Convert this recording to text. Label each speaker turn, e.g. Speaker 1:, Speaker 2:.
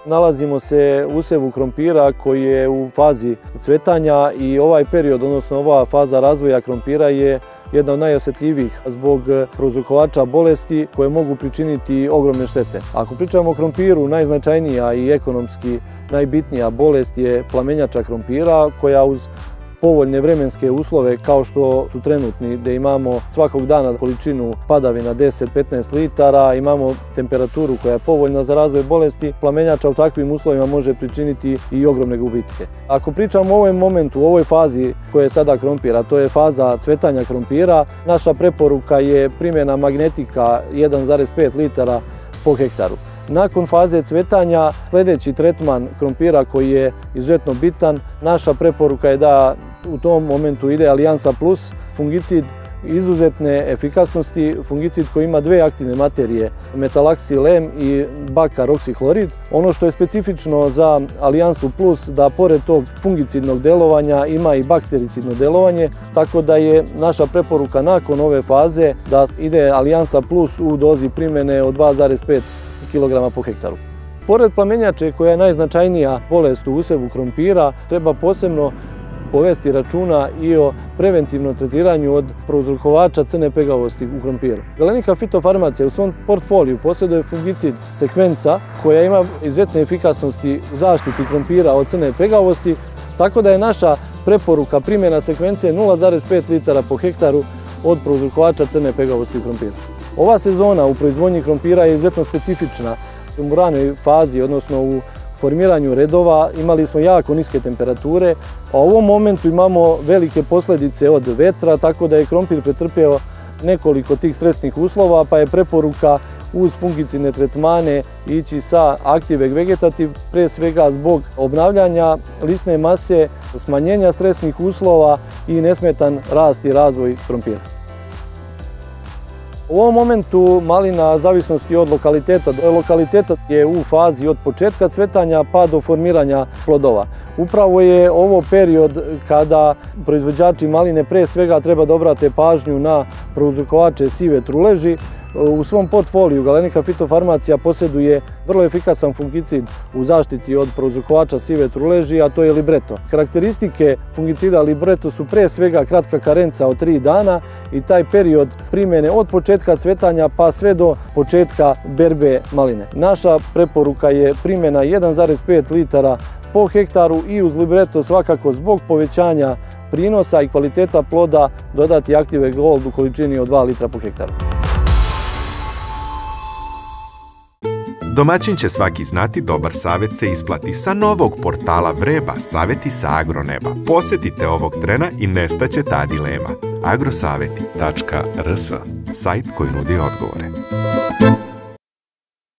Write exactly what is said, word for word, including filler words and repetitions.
Speaker 1: Nalazimo se u usevu krompira koji je u fazi cvetanja i ovaj period, odnosno ova faza razvoja krompira je jedna od najosjetljivijih zbog prouzrokovača bolesti koje mogu pričiniti ogromne štete. Ako pričamo o krompiru, najznačajnija i ekonomski najbitnija bolest je plamenjača krompira koja uz povoljne vremenske uslove kao što su trenutni, gdje imamo svakog dana količinu padavina deset do petnaest litara, imamo temperaturu koja je povoljna za razvoj bolesti, plamenjača u takvim uslovima može pričiniti i ogromne gubitke. Ako pričamo o ovom momentu, u ovoj fazi koja je sada krompira, to je faza cvetanja krompira, naša preporuka je primjena magnetika jedan zarez pet litara po hektaru. Nakon faze cvetanja, sljedeći tretman krompira koji je izuzetno bitan, naša preporuka je da u tom momentu ide Alijansa Plus, fungicid izuzetne efikasnosti, fungicid koji ima dve aktivne materije, metalaksilem i bakar oksihlorid. Ono što je specifično za Alijansu Plus da pored tog fungicidnog delovanja ima i baktericidno delovanje, tako da je naša preporuka nakon ove faze da ide Alijansa Plus u dozi primjene od dva zarez pet kilograma po hektaru. Pored plamenjače koja je najznačajnija bolest u usevu krompira, treba posebno povesti računa i o preventivnom tretiranju od prouzrokovača crne pegavosti u krompiru. Galenika fitofarmacija u svom portfoliju posjeduje fungicid sekvenca koja ima izuzetne efikasnosti u zaštiti krompira od crne pegavosti, tako da je naša preporuka primjena sekvence nula zarez pet litara po hektaru od prouzrokovača crne pegavosti u krompiru. Ova sezona u proizvodnji krompira je izuzetno specifična. U ranoj fazi, odnosno u formiranju redova, imali smo jako niske temperature, a u ovom momentu imamo velike posljedice od vetra, tako da je krompir pretrpio nekoliko tih stresnih uslova, pa je preporuka uz fungicidne tretmane ići sa Active Vegetativ, pre svega zbog obnavljanja lisne mase, smanjenja stresnih uslova i nesmetan rast i razvoj krompira. U ovom momentu malina, zavisnosti od lokaliteta, lokaliteta je u fazi od početka cvetanja pa do formiranja plodova. Upravo je ovo period kada proizvođači maline pre svega treba da obrate pažnju na prouzrokovače sive truleži. U svom portfoliju Galenika fitofarmacija posjeduje vrlo efikasan fungicid u zaštiti od prouzrokovača sive truleži, a to je Libretto. Karakteristike fungicida Libretto su pre svega kratka karenca od tri dana i taj period primjene od početka cvetanja pa sve do početka berbe maline. Naša preporuka je primjena jedan zarez pet litara po hektaru i uz Libretto svakako zbog povećanja prinosa i kvaliteta ploda dodati Active Gold u količini od dva litra po hektaru.
Speaker 2: Domaćin će svaki znati, dobar savjet se isplati. Sa novog portala Vreba, savjeti sa agroneba. Posjetite ovog trena i nestaće ta dilema. agrosaveti tačka rs, sajt koji nudi odgovore.